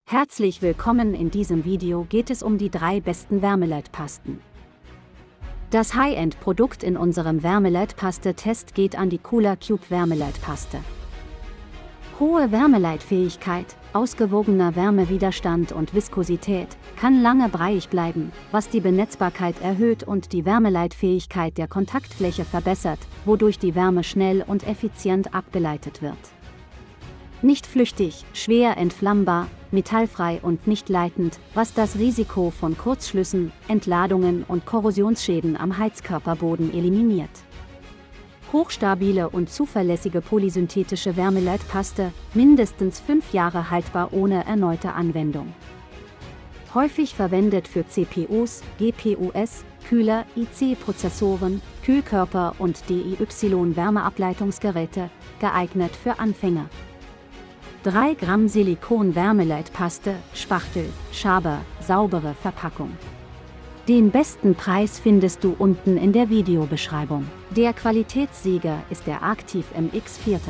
Herzlich willkommen, in diesem Video geht es um die 3 besten Wärmeleitpasten. Das High-End-Produkt in unserem Wärmeleitpaste-Test geht an die Cooler Cube Wärmeleitpaste. Hohe Wärmeleitfähigkeit, ausgewogener Wärmewiderstand und Viskosität, kann lange breiig bleiben, was die Benetzbarkeit erhöht und die Wärmeleitfähigkeit der Kontaktfläche verbessert, wodurch die Wärme schnell und effizient abgeleitet wird. Nicht flüchtig, schwer entflammbar, metallfrei und nicht leitend, was das Risiko von Kurzschlüssen, Entladungen und Korrosionsschäden am Heizkörperboden eliminiert. Hochstabile und zuverlässige polysynthetische Wärmeleitpaste, mindestens 5 Jahre haltbar ohne erneute Anwendung. Häufig verwendet für CPUs, GPUs, Kühler, IC-Prozessoren, Kühlkörper und DIY-Wärmeableitungsgeräte, geeignet für Anfänger. 3 Gramm Silikon-Wärmeleitpaste, Spachtel, Schaber, saubere Verpackung. Den besten Preis findest du unten in der Videobeschreibung. Der Qualitätssieger ist der Arctiv MX4.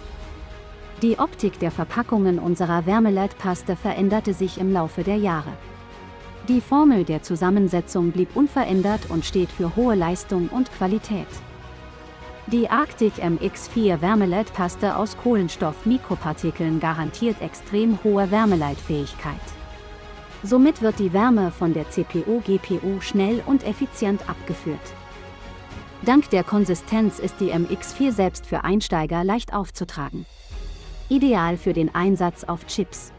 Die Optik der Verpackungen unserer Wärmeleitpaste veränderte sich im Laufe der Jahre. Die Formel der Zusammensetzung blieb unverändert und steht für hohe Leistung und Qualität. Die Arctiv MX4 Wärmeleitpaste aus Kohlenstoff-Mikropartikeln garantiert extrem hohe Wärmeleitfähigkeit. Somit wird die Wärme von der CPU/GPU schnell und effizient abgeführt. Dank der Konsistenz ist die MX4 selbst für Einsteiger leicht aufzutragen. Ideal für den Einsatz auf Chips.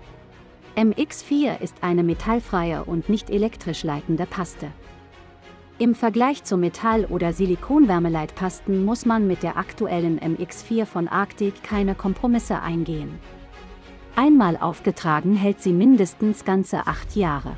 MX4 ist eine metallfreie und nicht elektrisch leitende Paste. Im Vergleich zu Metall- oder Silikon-Wärmeleitpasten muss man mit der aktuellen MX4 von Arctiv keine Kompromisse eingehen. Einmal aufgetragen hält sie mindestens ganze 8 Jahre.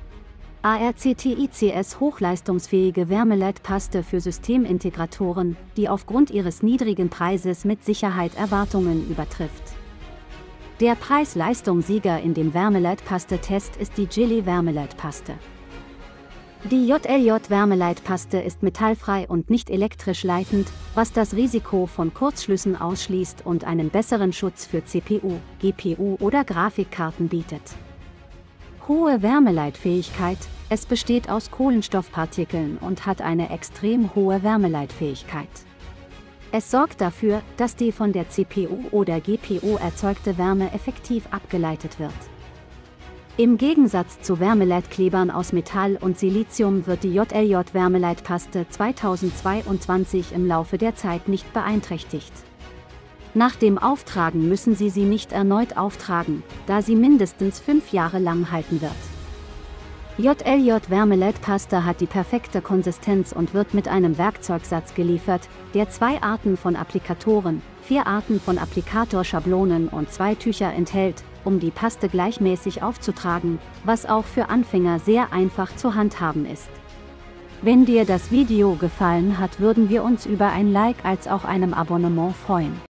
ARCTICS hochleistungsfähige Wärmeleitpaste für Systemintegratoren, die aufgrund ihres niedrigen Preises mit Sicherheit Erwartungen übertrifft. Der Preis-Leistung-Sieger in dem Wärmeleitpaste-Test ist die Gilli Wärmeleitpaste. Die JLJ-Wärmeleitpaste ist metallfrei und nicht elektrisch leitend, was das Risiko von Kurzschlüssen ausschließt und einen besseren Schutz für CPU, GPU oder Grafikkarten bietet. Hohe Wärmeleitfähigkeit: Es besteht aus Kohlenstoffpartikeln und hat eine extrem hohe Wärmeleitfähigkeit. Es sorgt dafür, dass die von der CPU oder GPU erzeugte Wärme effektiv abgeleitet wird. Im Gegensatz zu Wärmeleitklebern aus Metall und Silizium wird die JLJ-Wärmeleitpaste 2022 im Laufe der Zeit nicht beeinträchtigt. Nach dem Auftragen müssen Sie sie nicht erneut auftragen, da sie mindestens 5 Jahre lang halten wird. JLJ-Wärmeleitpaste hat die perfekte Konsistenz und wird mit einem Werkzeugsatz geliefert, der 2 Arten von Applikatoren, 4 Arten von Applikatorschablonen und 2 Tücher enthält, um die Paste gleichmäßig aufzutragen, was auch für Anfänger sehr einfach zu handhaben ist. Wenn dir das Video gefallen hat, würden wir uns über ein Like als auch einem Abonnement freuen.